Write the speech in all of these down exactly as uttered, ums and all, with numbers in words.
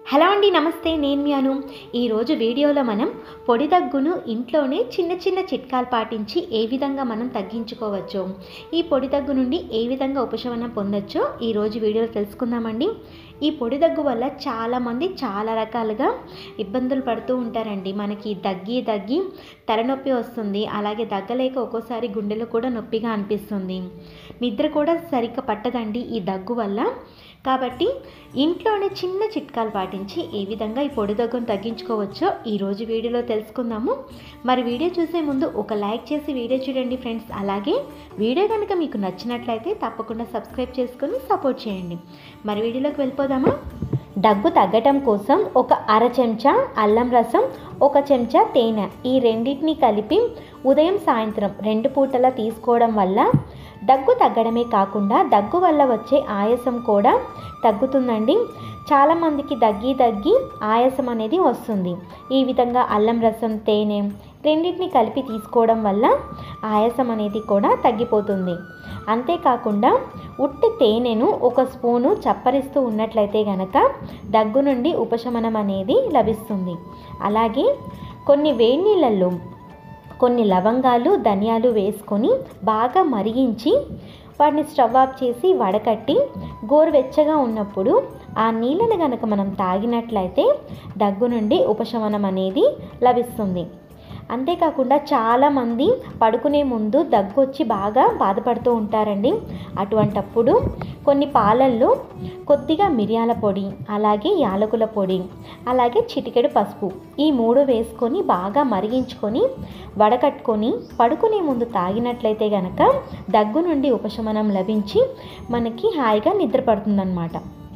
Hello అండి, నమస్తే. నేను మీ అను. ఈరోజు వీడియోలో మనం పొడి దగ్గును ఇంట్లోనే చిన్న చిన్న చిట్కాలు పాటించి ఏ విధంగా మనం తగ్గించుకోవచ్చో, ఈ పొడి దగ్గు నుండి ఏ విధంగా ఉపశమనం పొందొచ్చో ఈరోజు వీడియోలో తెలుసుకుందామండి. ఈ పొడి దగ్గు వల్ల చాలామంది చాలా రకాలుగా ఇబ్బందులు పడుతూ ఉంటారండి. మనకి దగ్గి దగ్గి తలనొప్పి వస్తుంది, అలాగే దగ్గలేక ఒక్కోసారి గుండెలో కూడా నొప్పిగా అనిపిస్తుంది, నిద్ర కూడా సరిగ్గా పట్టదండి ఈ దగ్గు వల్ల. కాబట్టి ఇంట్లోనే చిన్న చిట్కాలు పాటించి ఏ విధంగా ఈ పొడి దగ్గును తగ్గించుకోవచ్చో ఈరోజు వీడియోలో తెలుసుకుందాము. మరి వీడియో చూసే ముందు ఒక లైక్ చేసి వీడియో చూడండి ఫ్రెండ్స్. అలాగే వీడియో కనుక మీకు నచ్చినట్లయితే తప్పకుండా సబ్స్క్రైబ్ చేసుకొని సపోర్ట్ చేయండి. మరి వీడియోలోకి వెళ్ళిపోదామా. దగ్గు తగ్గటం కోసం ఒక అర చెంచా అల్లం రసం, ఒక చెంచా తేనె, ఈ రెండింటిని కలిపి ఉదయం సాయంత్రం రెండు పూటలా తీసుకోవడం వల్ల దగ్గు తగ్గడమే కాకుండా దగ్గు వల్ల వచ్చే ఆయాసం కూడా తగ్గుతుందండి. చాలామందికి దగ్గి దగ్గి ఆయాసం అనేది వస్తుంది. ఈ విధంగా అల్లం రసం, తేనె రెండింటిని కలిపి తీసుకోవడం వల్ల ఆయాసం అనేది కూడా తగ్గిపోతుంది. అంతేకాకుండా ఉట్టి తేనెను ఒక స్పూను చప్పరిస్తూ ఉన్నట్లయితే గనక దగ్గు నుండి ఉపశమనం అనేది లభిస్తుంది. అలాగే కొన్ని వేడి నీళ్ళల్లో కొన్ని లవంగాలు, ధనియాలు వేసుకొని బాగా మరిగించి వాటిని స్టవ్ ఆఫ్ చేసి వడకట్టి గోరువెచ్చగా ఉన్నప్పుడు ఆ నీళ్ళని కనుక మనం తాగినట్లయితే దగ్గు నుండి ఉపశమనం అనేది లభిస్తుంది. అంతేకాకుండా చాలామంది పడుకునే ముందు దగ్గు వచ్చి బాగా బాధపడుతూ ఉంటారండి. అటువంటప్పుడు కొన్ని పాలల్లో కొద్దిగా మిరియాల పొడి, అలాగే యాలకుల పొడి, అలాగే చిటికెడు పసుపు, ఈ మూడు వేసుకొని బాగా మరిగించుకొని వడకట్టుకొని పడుకునే ముందు తాగినట్లయితే కనుక దగ్గు నుండి ఉపశమనం లభించి మనకి హాయిగా నిద్ర పడుతుందన్నమాట.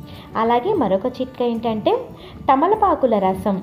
అలాగే మరొక చిట్కా ఏంటంటే తమలపాకుల రసం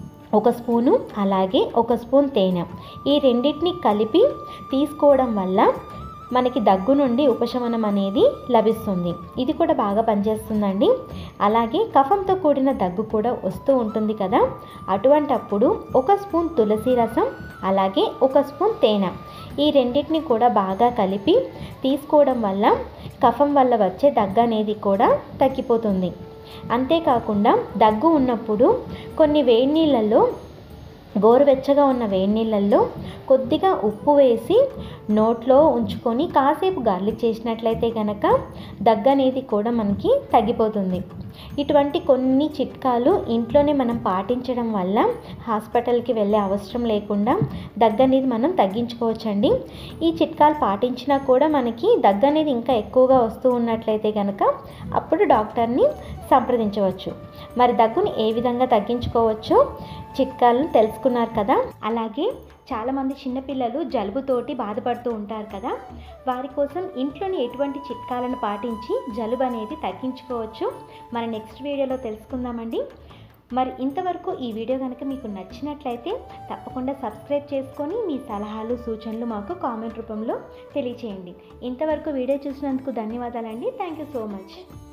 ఒక స్పూను, అలాగే ఒక స్పూన్ తేనె, ఈ రెండింటిని కలిపి తీసుకోవడం వల్ల మనకి దగ్గు నుండి ఉపశమనం అనేది లభిస్తుంది. ఇది కూడా బాగా పనిచేస్తుందండి. అలాగే కఫంతో కూడిన దగ్గు కూడా వస్తూ ఉంటుంది కదా, అటువంటప్పుడు ఒక స్పూన్ తులసి రసం, అలాగే ఒక స్పూన్ తేనె, ఈ రెండింటిని కూడా బాగా కలిపి తీసుకోవడం వల్ల కఫం వల్ల వచ్చే దగ్గు అనేది కూడా తగ్గిపోతుంది. అంతేకాకుండా దగ్గు ఉన్నప్పుడు కొన్ని వేడి నీళ్ళల్లో, గోరువెచ్చగా ఉన్న వేడి నీళ్ళల్లో కొద్దిగా ఉప్పు వేసి నోట్లో ఉంచుకొని కాసేపు గార్లిక్ చేసినట్లయితే కనుక దగ్గు అనేది కూడా మనకి తగ్గిపోతుంది. ఇటువంటి కొన్ని చిట్కాలు ఇంట్లోనే మనం పాటించడం వల్ల హాస్పిటల్కి వెళ్ళే అవసరం లేకుండా దగ్గు అనేది మనం తగ్గించుకోవచ్చండి. ఈ చిట్కాలు పాటించినా కూడా మనకి దగ్గు అనేది ఇంకా ఎక్కువగా వస్తూ ఉన్నట్లయితే కనుక అప్పుడు డాక్టర్ని సంప్రదించవచ్చు. మరి దగ్గుని ఏ విధంగా తగ్గించుకోవచ్చో చిట్కాలను తెలుసుకున్నారు కదా. అలాగే చాలామంది చిన్నపిల్లలు జలుబుతోటి బాధపడుతూ ఉంటారు కదా, వారి కోసం ఇంట్లోని ఎటువంటి చిట్కాలను పాటించి జలుబు అనేది తగ్గించుకోవచ్చు మన నెక్స్ట్ వీడియోలో తెలుసుకుందామండి. మరి ఇంతవరకు ఈ వీడియో కనుక మీకు నచ్చినట్లయితే తప్పకుండా సబ్స్క్రైబ్ చేసుకొని మీ సలహాలు, సూచనలు మాకు కామెంట్ రూపంలో తెలియచేయండి. ఇంతవరకు వీడియో చూసినందుకు ధన్యవాదాలండి. Thank you so much.